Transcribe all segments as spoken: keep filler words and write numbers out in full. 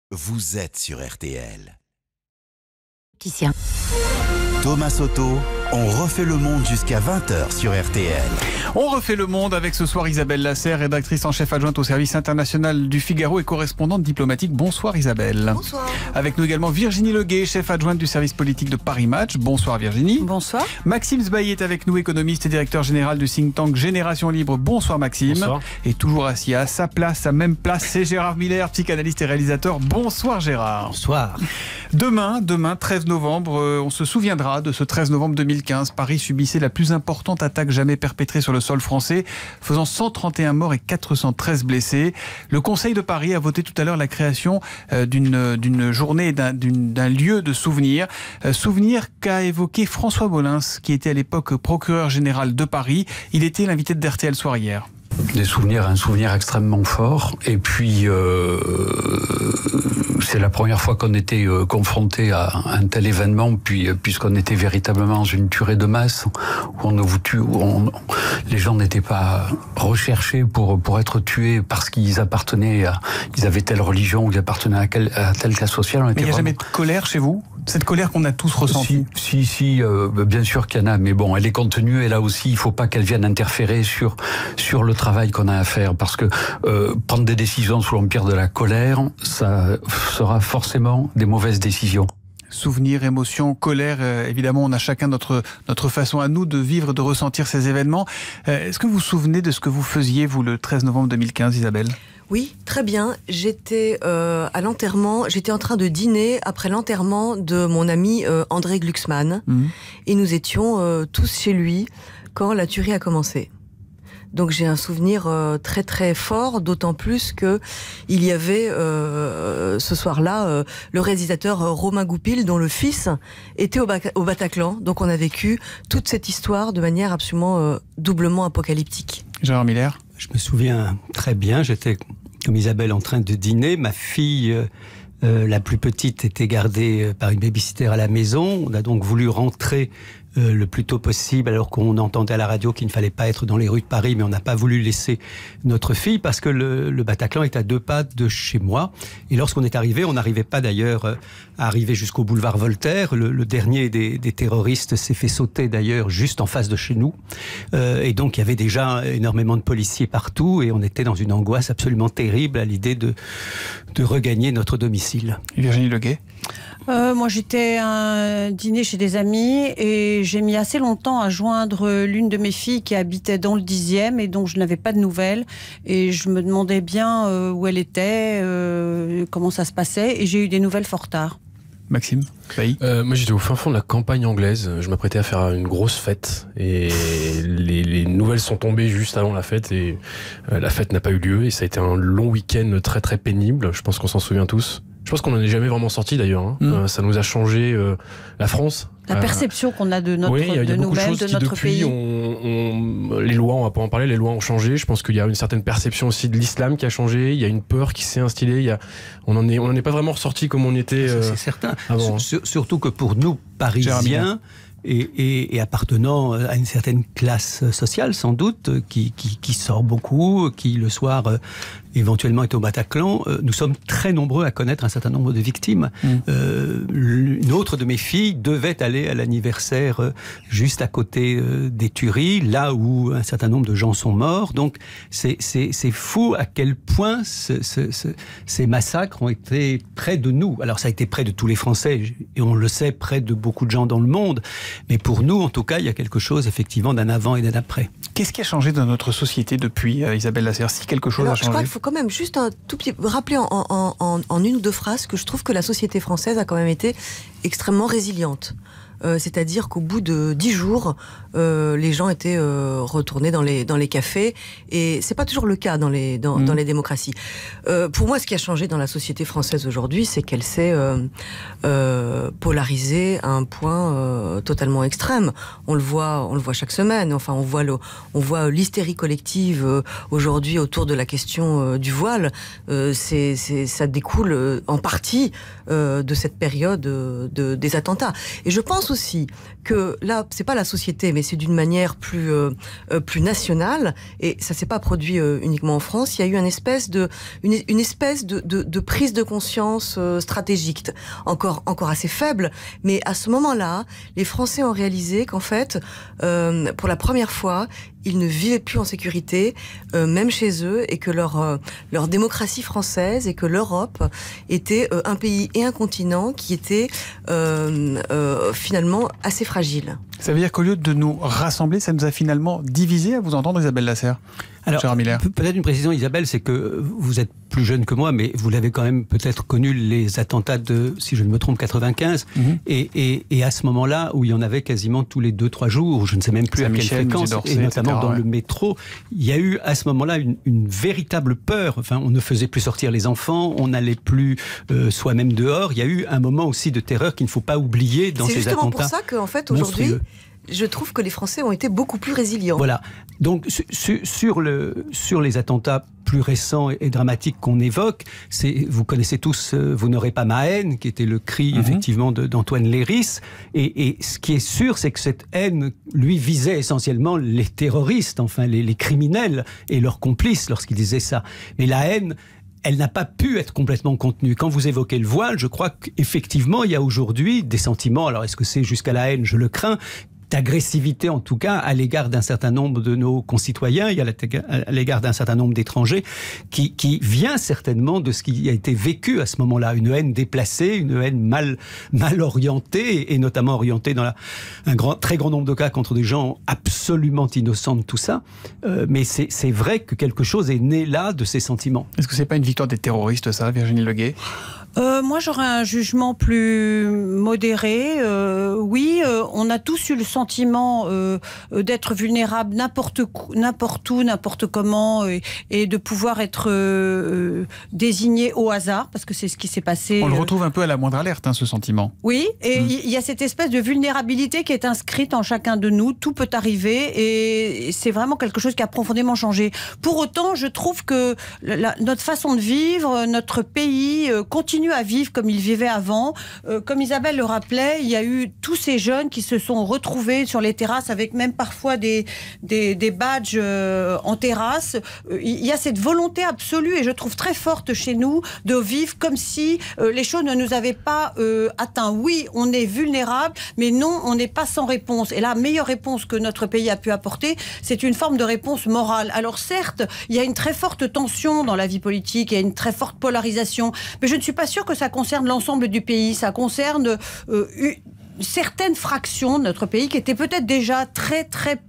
Vous êtes sur R T L. Titien. Thomas Soto, on refait le monde jusqu'à vingt heures sur R T L. On refait le monde avec ce soir Isabelle Lasserre, rédactrice en chef adjointe au service international du Figaro et correspondante diplomatique. Bonsoir Isabelle. Bonsoir. Avec nous également Virginie Leguet, chef adjointe du service politique de Paris Match. Bonsoir Virginie. Bonsoir. Maxime Sbailly est avec nous, économiste et directeur général du think tank Génération Libre. Bonsoir Maxime. Bonsoir. Et toujours assis à sa place, à même place, c'est Gérard Miller, psychanalyste et réalisateur. Bonsoir Gérard. Bonsoir. Demain, demain treize novembre, euh, on se souviendra de ce treize novembre deux mille quinze. Paris subissait la plus importante attaque jamais perpétrée sur le sol français, faisant cent trente et un morts et quatre cent treize blessés. Le Conseil de Paris a voté tout à l'heure la création euh, d'une, d'une journée, d'un, d'une, d'un lieu de souvenir. Euh, souvenir qu'a évoqué François Molins, qui était à l'époque procureur général de Paris. Il était l'invité de R T L Soir hier. Des souvenirs, un souvenir extrêmement fort. Et puis, euh, c'est la première fois qu'on était euh, confronté à un tel événement, puis, puisqu'on était véritablement dans une tuerie de masse, où, on ne vous tue, où on, les gens n'étaient pas recherchés pour, pour être tués parce qu'ils appartenaient à, ils avaient telle religion, ou ils appartenaient à, quel, à telle classe sociale. On Mais était il n'y a vraiment... jamais de colère chez vous ? Cette colère qu'on a tous ressentie. Si, si, si euh, bien sûr qu'il y en a, mais bon, elle est contenue, et là aussi, il ne faut pas qu'elle vienne interférer sur, sur le travail qu'on a à faire, parce que euh, prendre des décisions sous l'empire de la colère, ça sera forcément des mauvaises décisions. Souvenirs, émotions, colère, euh, évidemment, on a chacun notre, notre façon à nous de vivre, de ressentir ces événements. Euh, est-ce que vous vous souvenez de ce que vous faisiez, vous, le treize novembre deux mille quinze, Isabelle ? Oui, très bien. J'étais euh, à l'enterrement, j'étais en train de dîner après l'enterrement de mon ami euh, André Glucksmann. Mmh. Et nous étions euh, tous chez lui quand la tuerie a commencé. Donc j'ai un souvenir euh, très très fort, d'autant plus que il y avait euh, ce soir-là euh, le réalisateur euh, Romain Goupil, dont le fils était au, Bac- au Bataclan. Donc on a vécu toute cette histoire de manière absolument euh, doublement apocalyptique. Gérard Miller. Je me souviens très bien, j'étais comme Isabelle en train de dîner, ma fille euh, euh, la plus petite était gardée par une babysitter à la maison. On a donc voulu rentrer Euh, le plus tôt possible, alors qu'on entendait à la radio qu'il ne fallait pas être dans les rues de Paris, mais on n'a pas voulu laisser notre fille parce que le, le Bataclan est à deux pas de chez moi. Et lorsqu'on est arrivé, on n'arrivait pas d'ailleurs à arriver jusqu'au boulevard Voltaire. Le, le dernier des, des terroristes s'est fait sauter d'ailleurs juste en face de chez nous. Euh, et donc il y avait déjà énormément de policiers partout et on était dans une angoisse absolument terrible à l'idée de, de regagner notre domicile. Virginie Leguet. Euh, moi, j'étais à un dîner chez des amis et j'ai mis assez longtemps à joindre l'une de mes filles qui habitait dans le dixième et dont je n'avais pas de nouvelles. Et je me demandais bien euh, où elle était, euh, comment ça se passait. Et j'ai eu des nouvelles fort tard. Maxime Sbailly. Euh, moi j'étais au fin fond de la campagne anglaise, je m'apprêtais à faire une grosse fête et les, les nouvelles sont tombées juste avant la fête et euh, la fête n'a pas eu lieu et ça a été un long week-end très très pénible, je pense qu'on s'en souvient tous. Je pense qu'on n'en est jamais vraiment sorti d'ailleurs, hein. mmh. euh, ça nous a changé euh, la France. La perception euh, qu'on a de notre oui, il y a, de y a beaucoup nouvelles, de choses de qui notre depuis, pays. On, on, les lois, on va pas en parler, les lois ont changé. Je pense qu'il y a une certaine perception aussi de l'islam qui a changé. Il y a une peur qui s'est instillée. Il y a, on en est, on en est pas vraiment ressorti comme on était. Euh, c'est certain. Avant, hein. Sur, surtout que pour nous, Parisiens. Et, et, et appartenant à une certaine classe sociale, sans doute, qui, qui, qui sort beaucoup, qui le soir euh, éventuellement est au Bataclan, euh, nous sommes très nombreux à connaître un certain nombre de victimes. Mmh. Euh, une autre de mes filles devait aller à l'anniversaire euh, juste à côté euh, des tueries, là où un certain nombre de gens sont morts. Donc c'est, c'est, c'est fou à quel point ce, ce, ce, ces massacres ont été près de nous. Alors ça a été près de tous les Français, et on le sait, près de beaucoup de gens dans le monde. Mais pour nous, en tout cas, il y a quelque chose, effectivement, d'un avant et d'un après. Qu'est-ce qui a changé dans notre société depuis, euh, Isabelle Lasserre, si quelque chose Alors, a changé? Je crois qu'il faut quand même juste un tout petit rappeler en, en, en, en une ou deux phrases que je trouve que la société française a quand même été extrêmement résiliente. Euh, c'est-à-dire qu'au bout de dix jours, euh, les gens étaient euh, retournés dans les dans les cafés, et c'est pas toujours le cas dans les dans, mmh. dans les démocraties. Euh, pour moi, ce qui a changé dans la société française aujourd'hui, c'est qu'elle s'est euh, euh, polarisée à un point euh, totalement extrême. On le voit, on le voit chaque semaine. Enfin, on voit le, on voit l'hystérie collective euh, aujourd'hui autour de la question euh, du voile. Euh, c'est, c'est, ça découle euh, en partie euh, de cette période euh, de, des attentats. Et je pense pense aussi que là, c'est pas la société, mais c'est d'une manière plus euh, euh, plus nationale, et ça s'est pas produit euh, uniquement en France. Il y a eu une espèce de une, une espèce de, de, de prise de conscience euh, stratégique, encore encore assez faible, mais à ce moment-là, les Français ont réalisé qu'en fait, euh, pour la première fois, ils ne vivaient plus en sécurité, euh, même chez eux, et que leur euh, leur démocratie française et que l'Europe était euh, un pays et un continent qui était euh, euh, finalement assez fragile. Ça veut dire qu'au lieu de nous rassembler, ça nous a finalement divisés, à vous entendre, Isabelle Lasserre? Alors, peut-être une précision, Isabelle, c'est que vous êtes plus jeune que moi, mais vous l'avez quand même peut-être connu, les attentats de, si je ne me trompe, quatre-vingt-quinze. Mm-hmm. et, et, et à ce moment-là, où il y en avait quasiment tous les deux, trois jours, je ne sais même plus à quelle fréquence, et notamment et cetera, dans ouais. le métro, il y a eu à ce moment-là une, une véritable peur. Enfin, on ne faisait plus sortir les enfants, on n'allait plus euh, soi-même dehors. Il y a eu un moment aussi de terreur qu'il ne faut pas oublier dans ces attentats. C'est justement pour ça qu'en fait, aujourd'hui, je trouve que les Français ont été beaucoup plus résilients. Voilà. Donc, su, sur, le, sur les attentats plus récents et dramatiques qu'on évoque, c'est, vous connaissez tous euh, « Vous n'aurez pas ma haine », qui était le cri, mm-hmm. effectivement, de, d'Antoine Léris. Et, et ce qui est sûr, c'est que cette haine, lui, visait essentiellement les terroristes, enfin, les, les criminels et leurs complices lorsqu'il disait ça. Mais la haine, elle n'a pas pu être complètement contenue. Quand vous évoquez le voile, je crois qu'effectivement, il y a aujourd'hui des sentiments, alors est-ce que c'est jusqu'à la haine, je le crains, d'agressivité en tout cas à l'égard d'un certain nombre de nos concitoyens, il y a à l'égard d'un certain nombre d'étrangers, qui, qui vient certainement de ce qui a été vécu à ce moment-là, une haine déplacée, une haine mal, mal orientée, et notamment orientée dans la, un grand, très grand nombre de cas contre des gens absolument innocents de tout ça. Euh, mais c'est, c'est vrai que quelque chose est né là de ces sentiments. Est-ce que c'est pas une victoire des terroristes, ça, Virginie Leguet ? Euh, moi, j'aurais un jugement plus modéré. Euh, oui, euh, on a tous eu le sentiment euh, d'être vulnérables n'importe, n'importe où, n'importe comment, et, et de pouvoir être euh, désigné au hasard, parce que c'est ce qui s'est passé. On le retrouve un peu à la moindre alerte, hein, ce sentiment. Oui, et il mmh. y a cette espèce de vulnérabilité qui est inscrite en chacun de nous. Tout peut arriver, et c'est vraiment quelque chose qui a profondément changé. Pour autant, je trouve que la, notre façon de vivre, notre pays euh, continue à vivre comme il vivait avant. Euh, comme Isabelle le rappelait, il y a eu tous ces jeunes qui se sont retrouvés sur les terrasses avec même parfois des, des, des badges euh, en terrasse. Euh, il y a cette volonté absolue, et je trouve très forte chez nous, de vivre comme si euh, les choses ne nous avaient pas euh, atteints. Oui, on est vulnérable, mais non, on n'est pas sans réponse. Et la meilleure réponse que notre pays a pu apporter, c'est une forme de réponse morale. Alors certes, il y a une très forte tension dans la vie politique, il y a une très forte polarisation, mais je ne suis pas sûre que ça concerne l'ensemble du pays. Ça concerne euh, une, certaines fractions de notre pays qui étaient peut-être déjà très très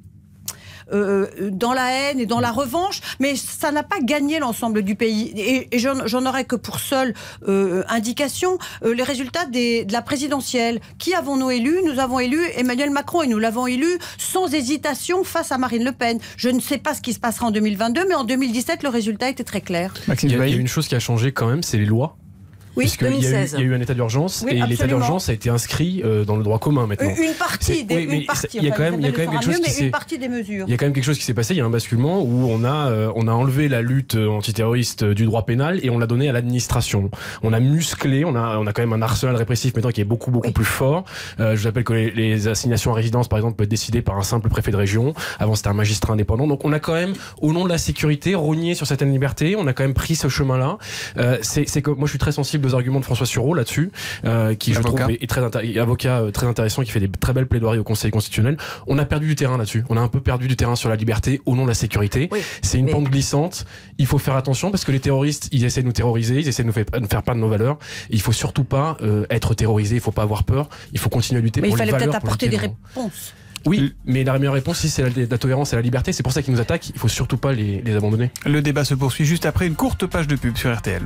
Euh, dans la haine et dans la revanche, mais ça n'a pas gagné l'ensemble du pays. Et, et j'en, j'en aurais que pour seule euh, indication euh, les résultats des, de la présidentielle. Qui avons-nous élu ? Nous avons élu Emmanuel Macron, et nous l'avons élu sans hésitation face à Marine Le Pen. Je ne sais pas ce qui se passera en deux mille vingt-deux, mais en deux mille dix-sept, le résultat était très clair. Il y a, il y a une chose qui a changé quand même, c'est les lois. Oui, deux mille seize. Il y, y a eu un état d'urgence, oui, et absolument. L'état d'urgence a été inscrit euh, dans le droit commun maintenant. Une partie des, oui, une partie, il y a quand même, il y a quand même quelque chose qui s'est, une partie des mesures. Il y a quand même quelque chose qui s'est passé. Il y a un basculement où on a, euh, on a enlevé la lutte antiterroriste du droit pénal et on l'a donné à l'administration. On a musclé, on a, on a quand même un arsenal répressif maintenant qui est beaucoup, beaucoup oui. plus fort. Euh, je vous rappelle que les, les assignations à résidence, par exemple, peuvent être décidées par un simple préfet de région. Avant, c'était un magistrat indépendant. Donc, on a quand même, au nom de la sécurité, rogné sur certaines libertés. On a quand même pris ce chemin-là. Euh, c'est, c'est que moi, je suis très sensible aux arguments de François Sureau là-dessus, euh, qui je trouve est, est très intér- avocat euh, très intéressant, qui fait des très belles plaidoiries au Conseil constitutionnel. On a perdu du terrain là-dessus. On a un peu perdu du terrain sur la liberté au nom de la sécurité. Oui, c'est une mais... pente glissante. Il faut faire attention parce que les terroristes, ils essaient de nous terroriser, ils essaient de nous faire, de faire perdre nos valeurs. Et il faut surtout pas euh, être terrorisé. Il faut pas avoir peur. Il faut continuer à lutter mais pour les valeurs. Mais il fallait peut-être apporter des réponses. Oui, mais la meilleure réponse, si c'est la, la tolérance et la liberté, c'est pour ça qu'ils nous attaquent. Il faut surtout pas les, les abandonner. Le débat se poursuit juste après une courte page de pub sur R T L.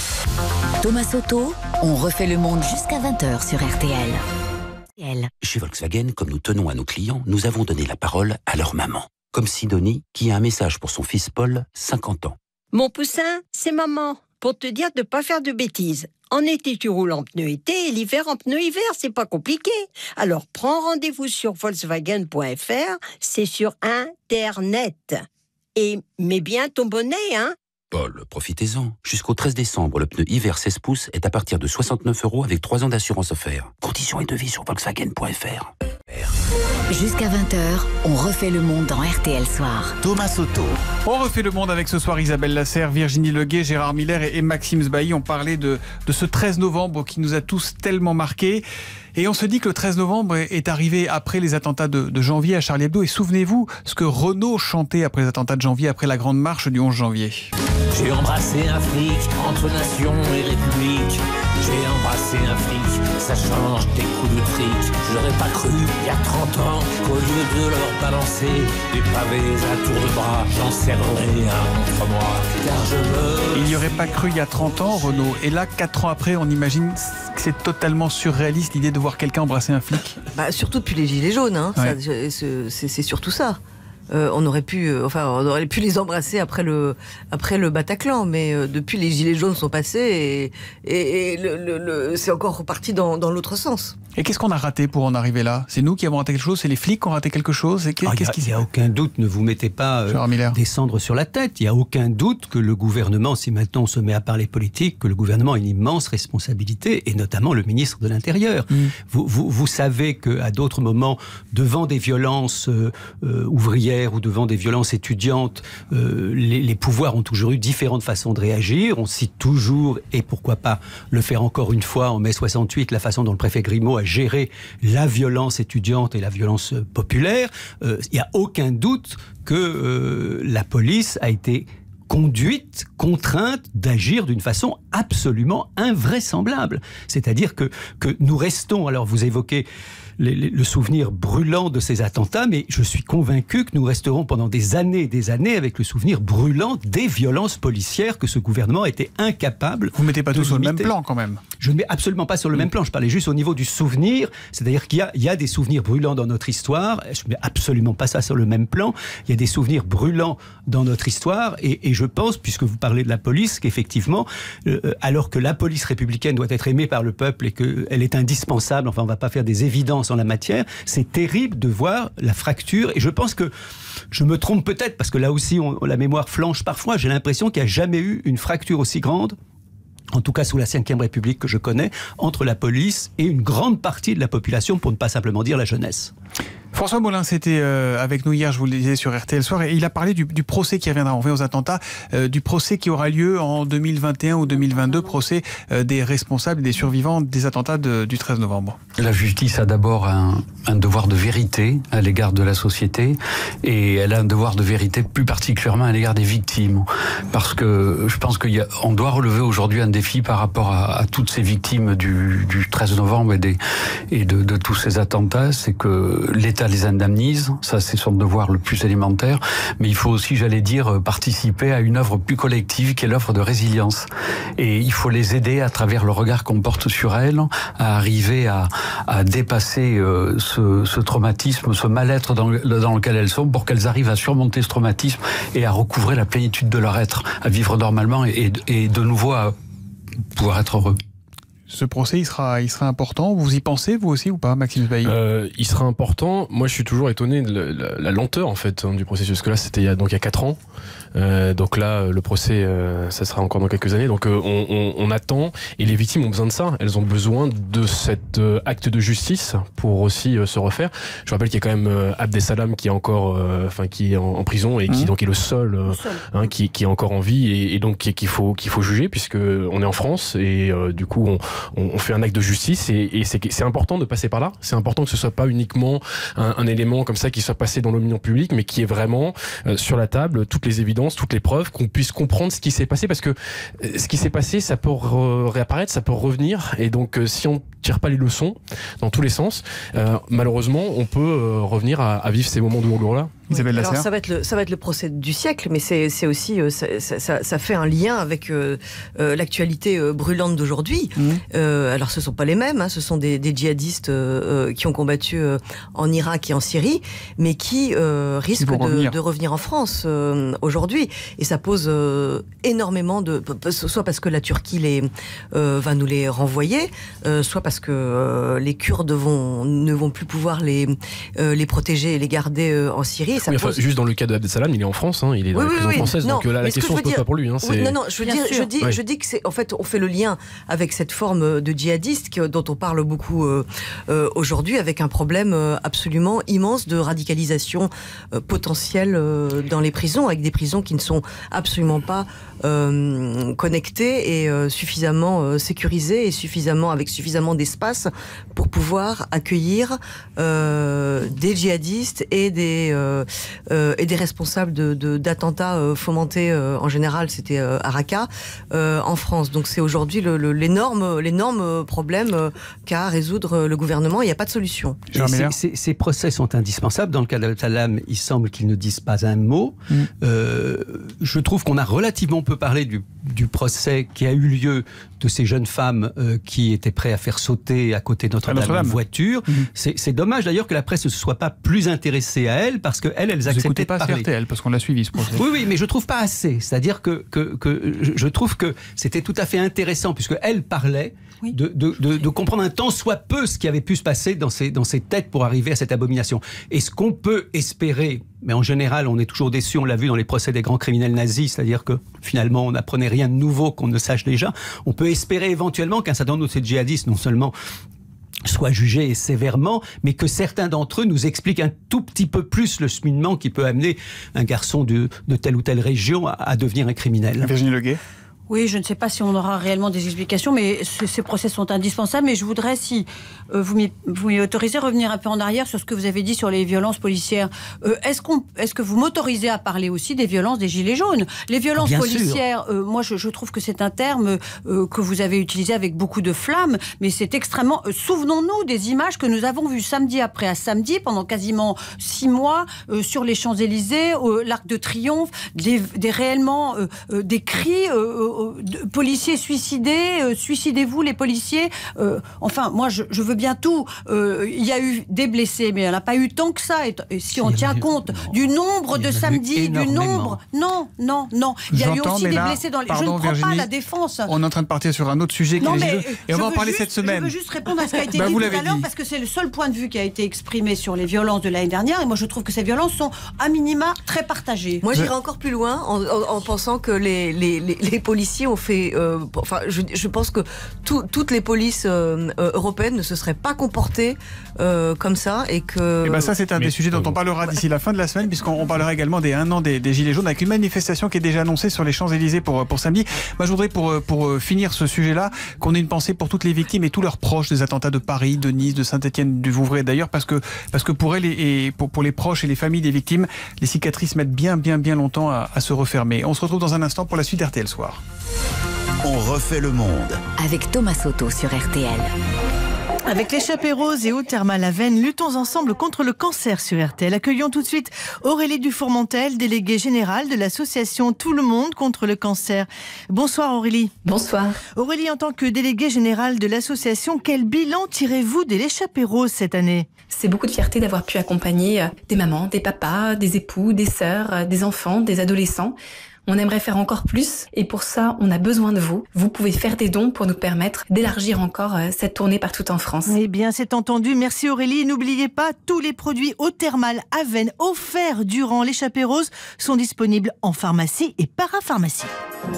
Thomas Soto, on refait le monde jusqu'à vingt heures sur R T L. Chez Volkswagen, comme nous tenons à nos clients, nous avons donné la parole à leur maman. Comme Sidonie, qui a un message pour son fils Paul, cinquante ans. Mon poussin, c'est maman, pour te dire de ne pas faire de bêtises. En été, tu roules en pneus été, et l'hiver en pneus hiver, c'est pas compliqué. Alors, prends rendez-vous sur Volkswagen point F R, c'est sur Internet. Et mets bien ton bonnet, hein. Paul, profitez-en. Jusqu'au treize décembre, le pneu hiver seize pouces est à partir de soixante-neuf euros avec trois ans d'assurance offert. Conditions et devis sur Volkswagen point F R. Jusqu'à vingt heures, on refait le monde dans R T L Soir. Thomas Soto. On refait le monde avec ce soir Isabelle Lasserre, Virginie Leguet, Gérard Miller et, et Maxime Sbailly. On parlait de, de ce treize novembre qui nous a tous tellement marqués. Et on se dit que le treize novembre est arrivé après les attentats de, de janvier à Charlie Hebdo. Et souvenez-vous ce que Renaud chantait après les attentats de janvier, après la grande marche du onze janvier. J'ai embrassé un flic entre nation et république. J'ai embrassé un flic, ça change des coups de fric. J'aurais pas cru il y a trente ans qu'au lieu de leur balancer des pavés à tour de bras, j'en serrerais un contre moi, car je me... Il n'y aurait pas cru il y a trente ans, Renaud. Et là, quatre ans après, on imagine que c'est totalement surréaliste l'idée de voir quelqu'un embrasser un flic. Bah, surtout depuis les Gilets jaunes, hein. Ouais. Ça, c'est, c'est surtout ça. Euh, on aurait pu, euh, enfin, on aurait pu les embrasser après le, après le Bataclan, mais euh, depuis les Gilets jaunes sont passés et, et, et le, le, le, c'est encore reparti dans, dans l'autre sens. Et qu'est-ce qu'on a raté pour en arriver là? C'est nous qui avons raté quelque chose? C'est les flics qui ont raté quelque chose? Et qu'est-ce ah, qui... Il n'y a, a aucun doute, ne vous mettez pas euh, des cendres sur la tête. Il n'y a aucun doute que le gouvernement, si maintenant on se met à parler politique, que le gouvernement a une immense responsabilité, et notamment le ministre de l'Intérieur. Mmh. Vous, vous, vous savez qu'à d'autres moments, devant des violences euh, euh, ouvrières ou devant des violences étudiantes, euh, les, les pouvoirs ont toujours eu différentes façons de réagir. On cite toujours, et pourquoi pas le faire encore une fois en mai soixante-huit, la façon dont le préfet Grimaud a gérer la violence étudiante et la violence populaire. Il euh, n'y a aucun doute que euh, la police a été conduite, contrainte d'agir d'une façon absolument invraisemblable. C'est-à-dire que, que nous restons, alors vous évoquez Les, les, le souvenir brûlant de ces attentats, mais je suis convaincu que nous resterons pendant des années et des années avec le souvenir brûlant des violences policières que ce gouvernement a été incapable. Vous ne mettez pas tout sur le même plan quand même. Je ne mets absolument pas sur le mmh. même plan, je parlais juste au niveau du souvenir, c'est-à-dire qu'il y a, il y a des souvenirs brûlants dans notre histoire, je ne mets absolument pas ça sur le même plan, il y a des souvenirs brûlants dans notre histoire, et, et je pense, puisque vous parlez de la police, qu'effectivement, euh, alors que la police républicaine doit être aimée par le peuple et qu'elle est indispensable, enfin on ne va pas faire des évidences en la matière, c'est terrible de voir la fracture, et je pense que je me trompe peut-être, parce que là aussi on, la mémoire flanche parfois, j'ai l'impression qu'il n'y a jamais eu une fracture aussi grande, en tout cas sous la cinquième République que je connais, entre la police et une grande partie de la population, pour ne pas simplement dire la jeunesse. François Molins était euh, avec nous hier, je vous le disais, sur R T L Soir, et il a parlé du, du procès qui reviendra, on revient aux attentats, euh, du procès qui aura lieu en deux mille vingt et un ou deux mille vingt-deux, procès euh, des responsables et des survivants des attentats de, du treize novembre. La justice a d'abord un, un devoir de vérité à l'égard de la société, et elle a un devoir de vérité plus particulièrement à l'égard des victimes, parce que je pense qu'on doit relever aujourd'hui un défi par rapport à, à toutes ces victimes du, du treize novembre et, des, et de, de tous ces attentats, c'est que l'État les indemnise, ça c'est son devoir le plus élémentaire, mais il faut aussi, j'allais dire, participer à une œuvre plus collective qui est l'œuvre de résilience. Et il faut les aider à travers le regard qu'on porte sur elles, à arriver à, à dépasser euh, ce, ce traumatisme, ce mal-être dans, dans lequel elles sont, pour qu'elles arrivent à surmonter ce traumatisme et à recouvrer la plénitude de leur être, à vivre normalement et, et de nouveau à pouvoir être heureux. Ce procès, il sera, il sera important. Vous y pensez, vous aussi, ou pas, Maxime Sbailly? euh, Il sera important. Moi, je suis toujours étonné de la, la, la lenteur, en fait, hein, du processus. Parce que là, c'était il y a, donc, il y a quatre ans. Euh, donc là, le procès, euh, ça sera encore dans quelques années. Donc euh, on, on, on attend, et les victimes ont besoin de ça. Elles ont besoin de cet euh, acte de justice pour aussi euh, se refaire. Je rappelle qu'il y a quand même euh, Abdeslam qui est encore, enfin euh, qui est en, en prison et qui mmh. donc est le seul, euh, hein, qui, qui est encore en vie, et, et donc qu'il faut qu'il faut juger, puisque on est en France, et euh, du coup on, on, on fait un acte de justice, et, et c'est c'est important de passer par là. C'est important que ce soit pas uniquement un, un élément comme ça qui soit passé dans l'opinion publique, mais qui est vraiment euh, sur la table toutes les évidences, toutes les preuves, qu'on puisse comprendre ce qui s'est passé, parce que ce qui s'est passé, ça peut réapparaître, ça peut revenir, et donc si on tire pas les leçons dans tous les sens, euh, malheureusement on peut euh, revenir à, à vivre ces moments douloureux là. Isabelle Alors ça va être le ça va être le procès du siècle, mais c'est c'est aussi euh, ça, ça, ça fait un lien avec euh, euh, l'actualité euh, brûlante d'aujourd'hui. Mmh. Euh, alors ce sont pas les mêmes, hein, ce sont des, des djihadistes euh, qui ont combattu euh, en Irak et en Syrie, mais qui euh, risquent de revenir. de revenir en France euh, aujourd'hui, et ça pose euh, énormément de, soit parce que la Turquie les euh, va nous les renvoyer, euh, soit parce parce que euh, les Kurdes vont, ne vont plus pouvoir les, euh, les protéger et les garder euh, en Syrie. Ça oui, pose... enfin, juste dans le cas de Abdeslam, il est en France, hein, il est dans oui, la prison oui, oui. française, non, donc là la question ne se pose dire... pas pour lui. Hein, oui, non, non, je, veux dire, je, dis, oui. je dis que c'est, en fait, on fait le lien avec cette forme de djihadiste que, dont on parle beaucoup euh, euh, aujourd'hui, avec un problème euh, absolument immense de radicalisation euh, potentielle euh, dans les prisons, avec des prisons qui ne sont absolument pas euh, connectées et euh, suffisamment euh, sécurisées et suffisamment avec suffisamment d'espace pour pouvoir accueillir euh, des djihadistes et des euh, euh, et des responsables de, de, d'attentats euh, fomentés euh, en général, c'était euh, à Raqqa euh, en France. Donc c'est aujourd'hui le, le, l'énorme l'énorme problème euh, qu'a à résoudre le gouvernement. Il n'y a pas de solution. Ces, ces, ces procès sont indispensables. Dans le cas d'Abdeslam, il semble qu'ils ne disent pas un mot. Mm. Euh, je trouve qu'on a relativement peu parlé du, du procès qui a eu lieu de ces jeunes femmes euh, qui étaient prêtes à faire sauter à côté de Notre-Dame une voiture. Mm-hmm. C'est, c'est dommage d'ailleurs que la presse ne se soit pas plus intéressée à elles, parce qu'elles, elles, elles acceptaient pas de parler. R T L, parce qu'on l'a suivi ce procès. Oui, oui, mais je trouve pas assez. C'est-à-dire que, que, que je trouve que c'était tout à fait intéressant, puisque elles parlaient oui. de, de, de, de comprendre un tant soit peu ce qui avait pu se passer dans ces, dans ces têtes pour arriver à cette abomination. Et ce qu'on peut espérer, mais en général, on est toujours déçu, on l'a vu dans les procès des grands criminels nazis, c'est-à-dire que finalement, on n'apprenait rien de nouveau qu'on ne sache déjà. On peut espérer éventuellement qu'un certain nombre de ces djihadistes, non seulement soient jugés sévèrement, mais que certains d'entre eux nous expliquent un tout petit peu plus le cheminement qui peut amener un garçon de, de telle ou telle région à, à devenir un criminel. Virginie Leguet. Oui, je ne sais pas si on aura réellement des explications, mais ce, ces procès sont indispensables. Mais je voudrais, si euh, vous, m'y, vous m'y autorisez, revenir un peu en arrière sur ce que vous avez dit sur les violences policières. Euh, est-ce, qu'on, est-ce que vous m'autorisez à parler aussi des violences des Gilets jaunes ? Les violences Bien policières, euh, moi je, je trouve que c'est un terme euh, que vous avez utilisé avec beaucoup de flamme, mais c'est extrêmement... Euh, souvenons-nous des images que nous avons vues samedi après à samedi, pendant quasiment six mois, euh, sur les Champs-Élysées, euh, l'Arc de Triomphe, des, des réellement euh, euh, des cris... Euh, De policiers suicidés, euh, suicidez-vous les policiers. Euh, enfin, moi, je, je veux bien tout. Euh, il y a eu des blessés, mais il n'y en a pas eu tant que ça. Et, et si on tient compte non. du nombre de samedis, du nombre... Non, non, non. Il y a J'entends, eu aussi des là, blessés dans les... Pardon, je ne prends Virginie, pas la défense. On est en train de partir sur un autre sujet. Non, qui mais est et on va en parler juste, cette semaine. Je veux juste répondre à ce qui a été bah, dit tout à l'heure, dit. parce que c'est le seul point de vue qui a été exprimé sur les violences de l'année dernière. Et moi, je trouve que ces violences sont, à minima, très partagées. Moi, j'irais encore plus loin en, en, en pensant que les, les, les, les policiers ont fait... Euh, Enfin, je, je pense que tout, toutes les polices euh, européennes ne se seraient pas comportées euh, comme ça et que. Et ben ça, c'est un Mais des sujets dont on parlera d'ici la fin de la semaine, puisqu'on parlera également des un an des, des Gilets jaunes, avec une manifestation qui est déjà annoncée sur les Champs-Élysées pour, pour samedi. Moi, je voudrais pour, pour finir ce sujet-là qu'on ait une pensée pour toutes les victimes et tous leurs proches des attentats de Paris, de Nice, de Saint-Étienne, du Vouvray d'ailleurs, parce que parce que pour elles et pour, pour les proches et les familles des victimes, les cicatrices mettent bien bien bien longtemps à, à se refermer. On se retrouve dans un instant pour la suite d'R T L Soir. On refait le monde. Avec Thomas Soto sur R T L. Avec l'échappée rose et eau thermale Aven, luttons ensemble contre le cancer sur R T L. Accueillons tout de suite Aurélie Dufourmentel, déléguée générale de l'association Tout le monde contre le cancer. Bonsoir Aurélie. Bonsoir. Aurélie, en tant que déléguée générale de l'association, quel bilan tirez-vous de l'échappée rose cette année ? C'est beaucoup de fierté d'avoir pu accompagner des mamans, des papas, des époux, des sœurs, des enfants, des adolescents. On aimerait faire encore plus et pour ça, on a besoin de vous. Vous pouvez faire des dons pour nous permettre d'élargir encore cette tournée partout en France. Eh bien, c'est entendu. Merci Aurélie. N'oubliez pas, tous les produits eau thermale Aven offerts durant l'échappée rose sont disponibles en pharmacie et parapharmacie.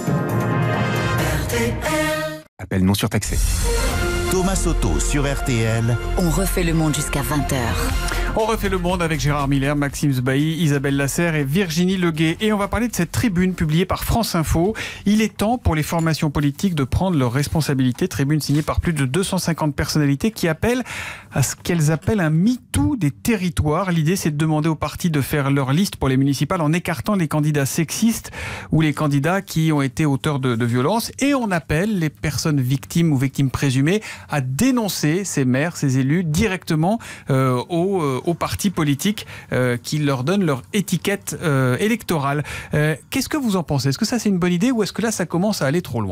Appel non surtaxé. Thomas Soto sur R T L. On refait le monde jusqu'à vingt heures. On refait le monde avec Gérard Miller, Maxime Zbahi, Isabelle Lasserre et Virginie Leguet. Et on va parler de cette tribune publiée par France Info. Il est temps pour les formations politiques de prendre leurs responsabilités. Tribune signée par plus de deux cent cinquante personnalités qui appellent à ce qu'elles appellent un MeToo des territoires. L'idée, c'est de demander aux partis de faire leur liste pour les municipales en écartant les candidats sexistes ou les candidats qui ont été auteurs de, de violences. Et on appelle les personnes victimes ou victimes présumées à dénoncer ces maires, ces élus directement euh, aux, euh, aux partis politiques euh, qui leur donnent leur étiquette euh, électorale. Euh, qu'est-ce que vous en pensez ? Est-ce que ça c'est une bonne idée ou est-ce que là ça commence à aller trop loin ?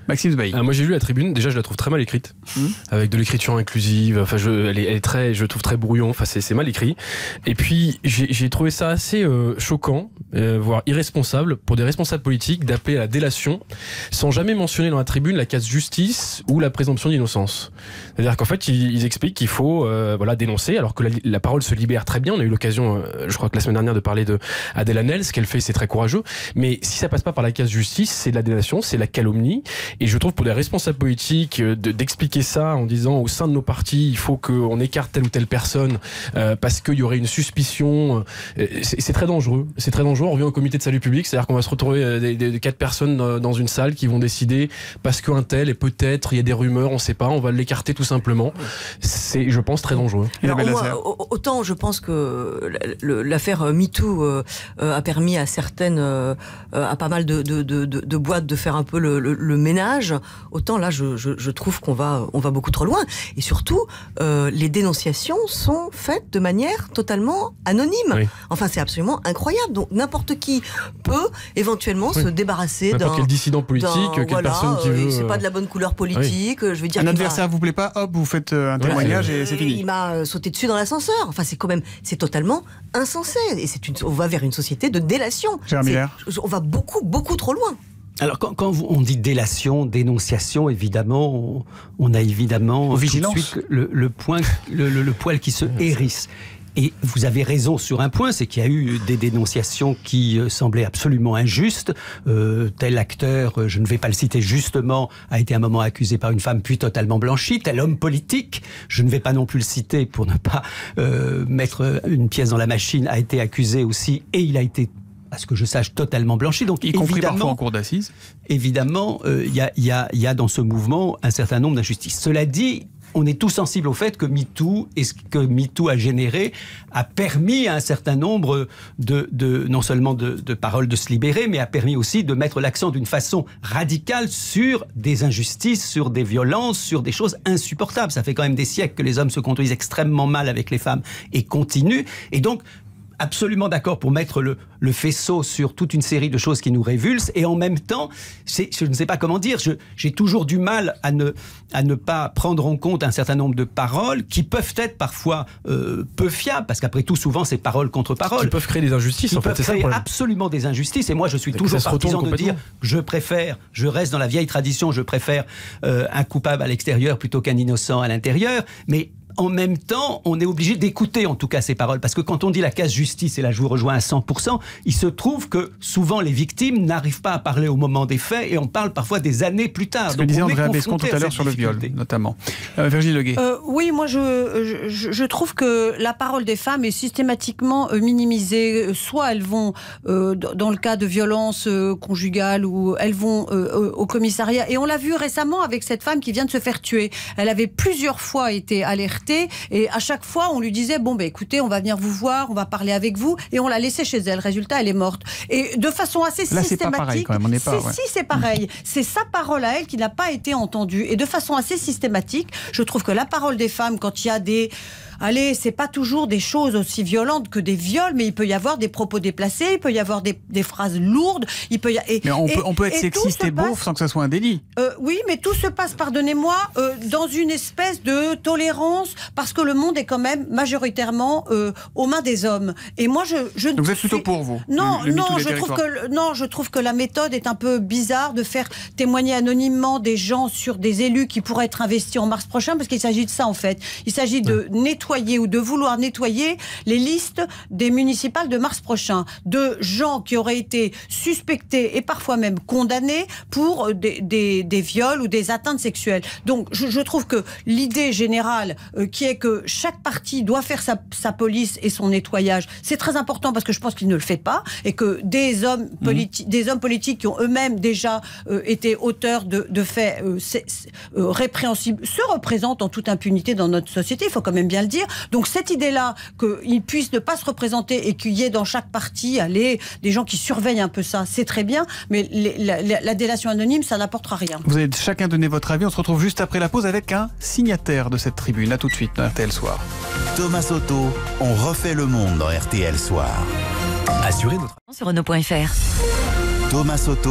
Maxime Zbaï. Ah, moi j'ai lu la tribune, déjà je la trouve très mal écrite, mmh. avec de l'écriture inclusive, enfin, je, elle, est, elle est très, je trouve très brouillon, enfin, c'est, c'est mal écrit. Et puis j'ai, j'ai trouvé ça assez euh, choquant, euh, voire irresponsable, pour des responsables politiques d'appeler à la délation, sans jamais mentionner dans la tribune la case justice ou la présomption d'innocence. C'est-à-dire qu'en fait ils, ils expliquent qu'il faut euh, voilà, dénoncer, alors que la, la parole se libère très bien. On a eu l'occasion, euh, je crois que la semaine dernière, de parler de Adèle Haenel, ce qu'elle fait c'est très courageux, mais si ça passe pas par la case justice, c'est de la délation, c'est de la calomnie. Et je trouve pour des responsables politiques de, d'expliquer ça en disant au sein de nos partis il faut qu'on écarte telle ou telle personne euh, parce qu'il y aurait une suspicion, euh, c'est, c'est très dangereux. C'est très dangereux. On revient au comité de salut public, c'est-à-dire qu'on va se retrouver euh, des, des, des quatre personnes dans, dans une salle qui vont décider parce qu'un tel et peut-être il y a des rumeurs, on ne sait pas, on va l'écarter tout simplement. C'est, je pense, très dangereux. Alors, moi, autant je pense que l'affaire MeToo euh, a permis à certaines, euh, à pas mal de, de, de, de, de boîtes de faire un peu le, le, le ménage. Autant là, je, je, je trouve qu'on va, on va beaucoup trop loin. Et surtout, euh, les dénonciations sont faites de manière totalement anonyme. Oui. Enfin, c'est absolument incroyable. Donc, n'importe qui peut éventuellement oui. se débarrasser d'un... quel dissident politique, quelle voilà, personne qui veut... C'est pas de la bonne couleur politique. Oui. Je veux dire un adversaire vous plaît pas, hop, vous faites un témoignage ouais. et c'est fini. Il m'a sauté dessus dans l'ascenseur. Enfin, c'est quand même, c'est totalement insensé. Et c'est une, on va vers une société de délation. On va beaucoup, beaucoup trop loin. Alors, quand, quand on dit délation, dénonciation, évidemment, on, on a évidemment tout de suite le, le, point, le, le, le poil qui se hérisse. Et vous avez raison sur un point, c'est qu'il y a eu des dénonciations qui euh, semblaient absolument injustes. Euh, tel acteur, euh, je ne vais pas le citer justement, a été un moment accusé par une femme puis totalement blanchi. Tel homme politique, je ne vais pas non plus le citer pour ne pas euh, mettre une pièce dans la machine, a été accusé aussi et il a été, à ce que je sache, totalement blanchi. Donc, y compris parfois en cour d'assises. Évidemment, il euh, y, a, y, a, y a dans ce mouvement un certain nombre d'injustices. Cela dit, on est tous sensibles au fait que MeToo et ce que MeToo a généré a permis à un certain nombre de, de non seulement de, de paroles de se libérer, mais a permis aussi de mettre l'accent d'une façon radicale sur des injustices, sur des violences, sur des choses insupportables. Ça fait quand même des siècles que les hommes se conduisent extrêmement mal avec les femmes et continuent. Et donc, absolument d'accord pour mettre le, le faisceau sur toute une série de choses qui nous révulsent et en même temps, c'est, je ne sais pas comment dire, je, j'ai toujours du mal à ne, à ne pas prendre en compte un certain nombre de paroles qui peuvent être parfois euh, peu fiables, parce qu'après tout, souvent, c'est parole contre parole. Qui peuvent créer des injustices, qui en fait, peuvent c'est créer ça absolument des injustices et moi, je suis et toujours partisan de dire, je préfère, je reste dans la vieille tradition, je préfère euh, un coupable à l'extérieur plutôt qu'un innocent à l'intérieur, mais en même temps, on est obligé d'écouter en tout cas ces paroles, parce que quand on dit la case justice, et là je vous rejoins à cent pour cent, il se trouve que souvent les victimes n'arrivent pas à parler au moment des faits et on parle parfois des années plus tard. Ce que disait Andréa Bescon tout à l'heure sur le viol, notamment. Euh, Virginie Leguet. Euh, oui, moi je, je, je trouve que la parole des femmes est systématiquement euh, minimisée. Soit elles vont, euh, dans le cas de violences euh, conjugales, ou elles vont euh, au commissariat. Et on l'a vu récemment avec cette femme qui vient de se faire tuer. Elle avait plusieurs fois été alertée. Et à chaque fois, on lui disait, bon, ben, écoutez, on va venir vous voir, on va parler avec vous, et on l'a laissée chez elle. Résultat, elle est morte. Et de façon assez Là, systématique. C'est pas pareil, quand même. On n'est pas, si, ouais. si, c'est pareil. C'est sa parole à elle qui n'a pas été entendue. Et de façon assez systématique, je trouve que la parole des femmes, quand il y a des... Allez, c'est pas toujours des choses aussi violentes que des viols, mais il peut y avoir des propos déplacés, il peut y avoir des, des phrases lourdes, il peut y a, et, mais on, et, peut, on peut être et sexiste et beauf sans que ça soit un délit. Euh, oui, mais tout se passe, pardonnez-moi, euh, dans une espèce de tolérance, parce que le monde est quand même majoritairement euh, aux mains des hommes. Et moi, je, je Donc vous êtes plutôt pour vous. Non, le, le non, je trouve que non, je trouve que la méthode est un peu bizarre de faire témoigner anonymement des gens sur des élus qui pourraient être investis en mars prochain, parce qu'il s'agit de ça en fait. Il s'agit de ouais. nettoyer ou de vouloir nettoyer les listes des municipales de mars prochain, de gens qui auraient été suspectés et parfois même condamnés pour des, des, des viols ou des atteintes sexuelles. Donc je, je trouve que l'idée générale euh, qui est que chaque parti doit faire sa, sa police et son nettoyage, c'est très important parce que je pense qu'il ne le fait pas et que des hommes, politi- mmh. des hommes politiques qui ont eux-mêmes déjà euh, été auteurs de, de faits euh, c'est, c'est, euh, répréhensibles se représentent en toute impunité dans notre société, il faut quand même bien le dire. Donc cette idée-là, qu'ils puissent ne pas se représenter et qu'il y ait dans chaque parti allez, des gens qui surveillent un peu ça, c'est très bien, mais les, la, la, la délation anonyme, ça n'apportera rien. Vous avez chacun donné votre avis, on se retrouve juste après la pause avec un signataire de cette tribune. A tout de suite dans R T L Soir. Thomas Soto, on refait le monde dans R T L Soir. Assurez notre... Sur Renault point F R. Thomas Soto,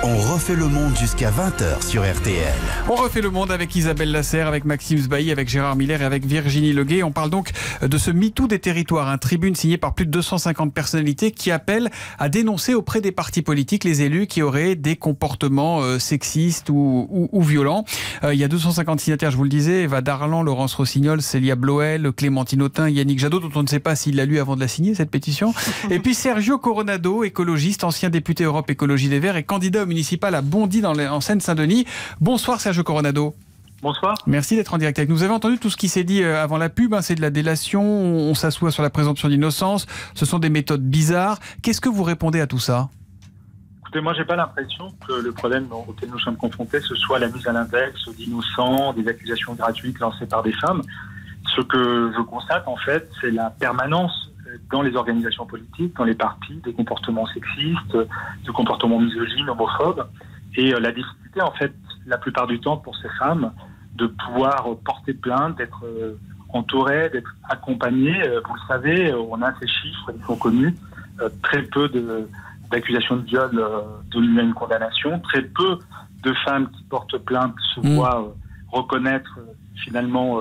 On refait le monde jusqu'à vingt heures sur R T L. On refait le monde avec Isabelle Lasserre, avec Maxime Sbailly, avec Gérard Miller et avec Virginie Leguet. On parle donc de ce MeToo des territoires, un tribune signée par plus de deux cent cinquante personnalités qui appelle à dénoncer auprès des partis politiques les élus qui auraient des comportements euh, sexistes ou, ou, ou violents. Euh, il y a deux cent cinquante signataires, je vous le disais, Eva Darlan, Laurence Rossignol, Célia Bloel, Clémentine Autain, Yannick Jadot, dont on ne sait pas s'il l'a lu avant de la signer, cette pétition. Et puis Sergio Coronado, écologiste, ancien député Europe Écologie Les Verts et candidat municipal à Bondy dans les, en Seine-Saint-Denis. Bonsoir Sergio Coronado. Bonsoir. Merci d'être en direct avec nous. Vous avez entendu tout ce qui s'est dit avant la pub, hein, c'est de la délation, on s'assoit sur la présomption d'innocence, ce sont des méthodes bizarres. Qu'est-ce que vous répondez à tout ça ? Écoutez, moi j'ai pas l'impression que le problème auquel nous sommes confrontés, ce soit la mise à l'index d'innocents, des accusations gratuites lancées par des femmes. Ce que je constate en fait, c'est la permanence dans les organisations politiques, dans les partis, des comportements sexistes, de comportements misogynes, homophobes, et la difficulté en fait, la plupart du temps pour ces femmes, de pouvoir porter plainte, d'être entourées, d'être accompagnées. Vous le savez, on a ces chiffres, ils sont connus, très peu de, d'accusations de viol données à une condamnation, très peu de femmes qui portent plainte se mmh. voient reconnaître finalement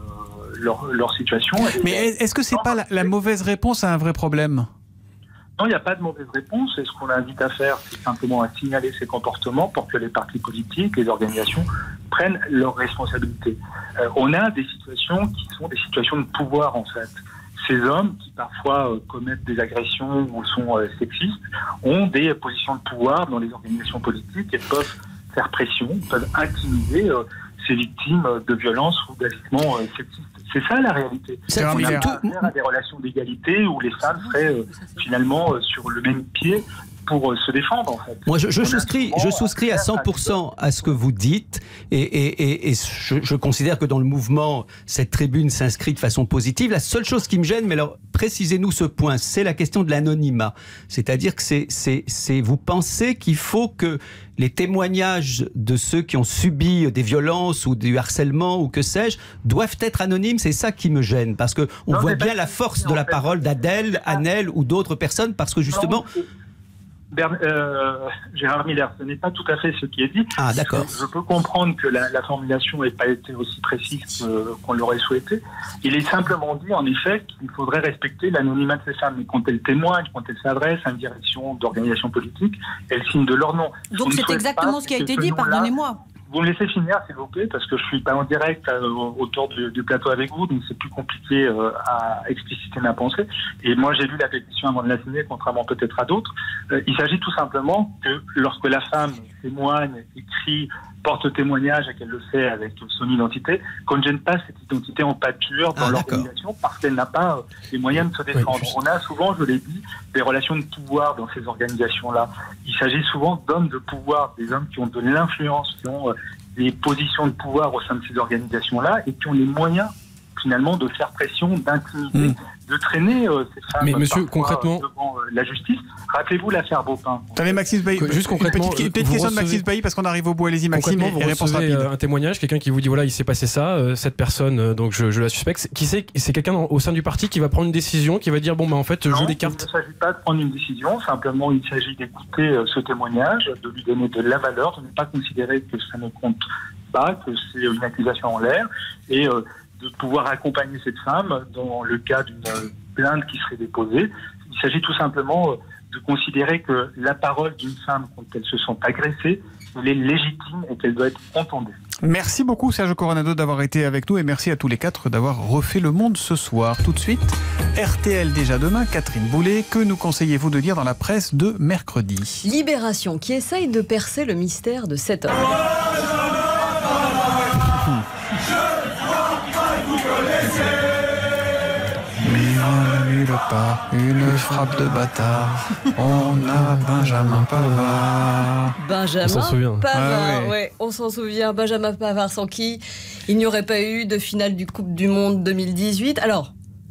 Leur, leur situation. Mais est-ce que c'est pas la, la mauvaise réponse à un vrai problème ? Non, il n'y a pas de mauvaise réponse. Et ce qu'on invite à faire, c'est simplement à signaler ces comportements pour que les partis politiques, les organisations prennent leurs responsabilités. Euh, on a des situations qui sont des situations de pouvoir, en fait. Ces hommes qui parfois euh, commettent des agressions ou sont euh, sexistes ont des positions de pouvoir dans les organisations politiques et peuvent faire pression, peuvent intimider euh, ces victimes de violences ou d'agissements euh, sexistes. C'est ça la réalité. C'est on n'a pas affaire à des relations d'égalité où les femmes seraient euh, finalement euh, sur le même pied pour euh, se défendre en fait. Moi je, je souscris, je souscris à cent pour cent à ce que vous dites et, et, et, et je, je considère que dans le mouvement cette tribune s'inscrit de façon positive. La seule chose qui me gêne, mais alors précisez-nous ce point, c'est la question de l'anonymat. C'est-à-dire que c'est, c'est, c'est, vous pensez qu'il faut que les témoignages de ceux qui ont subi des violences ou du harcèlement ou que sais-je doivent être anonymes. C'est ça qui me gêne parce que on non, voit bien la force de la parole d'Adèle, Annelle ou d'autres personnes parce que justement. Non, Bern, euh, Gérard Miller, ce n'est pas tout à fait ce qui est dit. Ah, d'accord. Je, je peux comprendre que la, la formulation n'ait pas été aussi précise que, qu'on l'aurait souhaité. Il est simplement dit, en effet, qu'il faudrait respecter l'anonymat de ces femmes. Mais quand elles témoignent, quand elles s'adressent à une direction d'organisation politique, elles signent de leur nom. Donc c'est exactement ce qui a été dit, pardonnez-moi. Vous me laissez finir, s'il vous plaît, parce que je ne suis pas en direct euh, autour du, du plateau avec vous, donc c'est plus compliqué euh, à expliciter ma pensée. Et moi, j'ai lu la pétition avant de la signer, contrairement peut-être à d'autres. Euh, il s'agit tout simplement que lorsque la femme témoigne, écrit, porte témoignage et qu'elle le fait avec son identité, qu'on ne gêne pas cette identité en pâture dans ah, l'organisation parce qu'elle n'a pas euh, les moyens de se défendre. Oui, on a souvent, je l'ai dit, des relations de pouvoir dans ces organisations-là. Il s'agit souvent d'hommes de pouvoir, des hommes qui ont de l'influence, qui ont euh, des positions de pouvoir au sein de ces organisations-là et qui ont les moyens finalement de faire pression, d'intimider, mmh. de traîner euh, ces femmes mais monsieur, parfois, concrètement... euh, devant euh, la justice. Rappelez-vous l'affaire Beaupin. Attendez, Maxime Sbailly, juste concrètement, une petite, une petite question recevez... de Maxime Sbailly parce qu'on arrive au bout. Allez-y, Maxime, concrètement, et, et réponse rapide. rapide. Un témoignage, quelqu'un qui vous dit voilà, il s'est passé ça, euh, cette personne, euh, donc je, je la suspecte. Qui c'est, c'est quelqu'un au sein du parti qui va prendre une décision, qui va dire bon, bah en fait, non, joue les cartes. Il ne s'agit pas de prendre une décision, simplement il s'agit d'écouter euh, ce témoignage, de lui donner de la valeur, de ne pas considérer que ça ne compte pas, que c'est une accusation en l'air, et euh, de pouvoir accompagner cette femme dans le cas d'une plainte qui serait déposée. Il s'agit tout simplement de considérer que la parole d'une femme, quand elle se sent agressée, elle est légitime et qu'elle doit être entendue. Merci beaucoup Sergio Coronado d'avoir été avec nous et merci à tous les quatre d'avoir refait le monde ce soir. Tout de suite, R T L déjà demain, Catherine Boulet, que nous conseillez-vous de lire dans la presse de mercredi ? Libération qui essaye de percer le mystère de cet homme. Pas une frappe de bâtard. On a Benjamin Pavard. Benjamin on s'en souvient. Pavard, ah ouais. ouais, on s'en souvient. Benjamin Pavard, sans qui il n'y aurait pas eu de finale du Coupe du Monde deux mille dix-huit. Alors,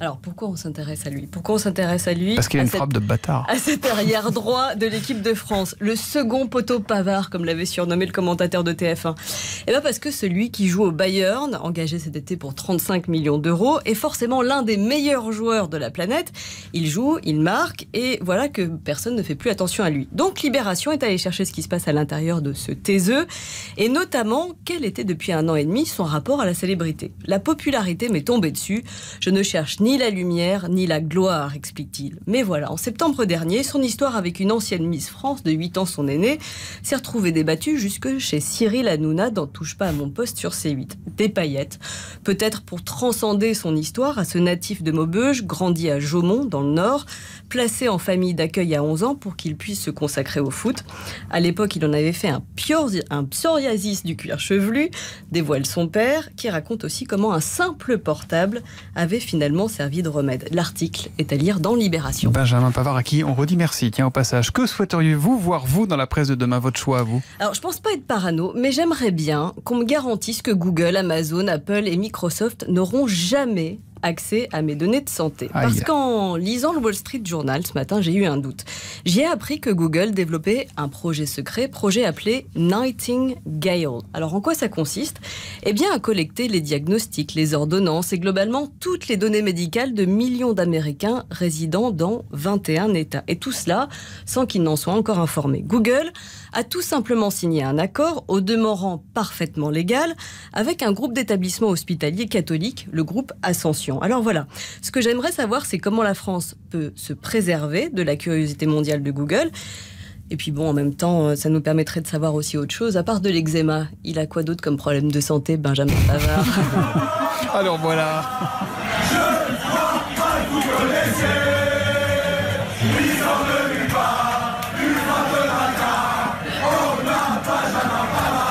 Alors pourquoi on s'intéresse à lui Pourquoi on s'intéresse à lui Parce qu'il a une cette, frappe de bâtard. À cet arrière droit de l'équipe de France, le second poteau Pavard, comme l'avait surnommé le commentateur de T F un. Et bien parce que celui qui joue au Bayern, engagé cet été pour trente-cinq millions d'euros, est forcément l'un des meilleurs joueurs de la planète. Il joue, il marque, et voilà que personne ne fait plus attention à lui. Donc Libération est allé chercher ce qui se passe à l'intérieur de ce taiseux, et notamment quel était depuis un an et demi son rapport à la célébrité. La popularité m'est tombée dessus. Je ne cherche ni la lumière, ni la gloire, explique-t-il. Mais voilà, en septembre dernier, son histoire avec une ancienne Miss France de huit ans, son aînée, s'est retrouvée débattue jusque chez Cyril Hanouna dans Touche pas à mon poste sur C huit. Des paillettes. Peut-être pour transcender son histoire à ce natif de Maubeuge, grandi à Jaumont, dans le Nord, placé en famille d'accueil à onze ans pour qu'il puisse se consacrer au foot. À l'époque, il en avait fait un, piorzi- un psoriasis du cuir chevelu, dévoile son père, qui raconte aussi comment un simple portable avait finalement servi de remède. L'article est à lire dans Libération. Benjamin Pavard, à qui on redit merci. Tiens, au passage, que souhaiteriez-vous voir, vous, dans la presse de demain? Votre choix à vous? Alors, je pense pas être parano, mais j'aimerais bien qu'on me garantisse que Google, Amazon, Apple et Microsoft n'auront jamais accès à mes données de santé. Aïe. Parce qu'en lisant le Wall Street Journal ce matin, j'ai eu un doute. J'y ai appris que Google développait un projet secret, projet appelé Nightingale. Alors en quoi ça consiste? Eh bien à collecter les diagnostics, les ordonnances et globalement toutes les données médicales de millions d'Américains résidant dans vingt et un États. Et tout cela sans qu'ils n'en soient encore informés. Google a tout simplement signé un accord, au demeurant parfaitement légal, avec un groupe d'établissements hospitaliers catholiques, le groupe Ascension. Alors voilà, ce que j'aimerais savoir, c'est comment la France peut se préserver de la curiosité mondiale de Google. Et puis bon, en même temps, ça nous permettrait de savoir aussi autre chose. À part de l'eczéma, il a quoi d'autre comme problème de santé, Benjamin Pavard? Alors voilà. Je ne crois pas que vous connaissez. Ils en veulent pas, une frappe de bâtard. Oh, là, Benjamin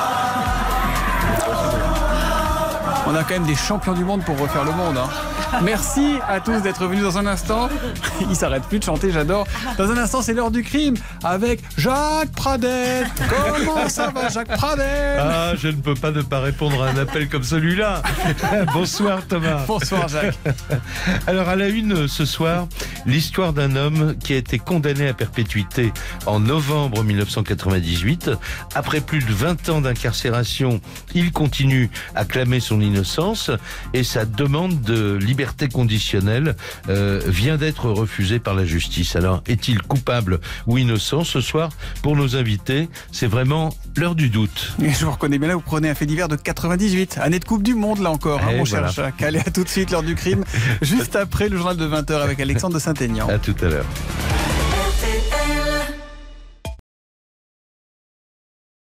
Pavard. On a quand même des champions du monde pour refaire le monde, hein. Merci à tous d'être venus dans un instant. Il s'arrête plus de chanter, j'adore. Dans un instant, c'est l'heure du crime avec Jacques Pradel. Comment ça va, Jacques Pradel? Ah, je ne peux pas ne pas répondre à un appel comme celui-là. Bonsoir Thomas. Bonsoir Jacques. Alors à la une ce soir, l'histoire d'un homme qui a été condamné à perpétuité en novembre mille neuf cent quatre-vingt-dix-huit. Après plus de vingt ans d'incarcération, il continue à clamer son innocence et sa demande de liberté conditionnelle euh, vient d'être refusée par la justice. Alors, est-il coupable ou innocent? Ce soir, pour nos invités, c'est vraiment l'heure du doute. Et je vous reconnais bien là, vous prenez un fait divers de quatre-vingt-dix-huit, année de Coupe du Monde là encore, hein, mon voilà. cher Jacques. Allez, à tout de suite, l'heure du crime, juste après le journal de vingt heures avec Alexandre de Saint-Aignan. À tout à l'heure.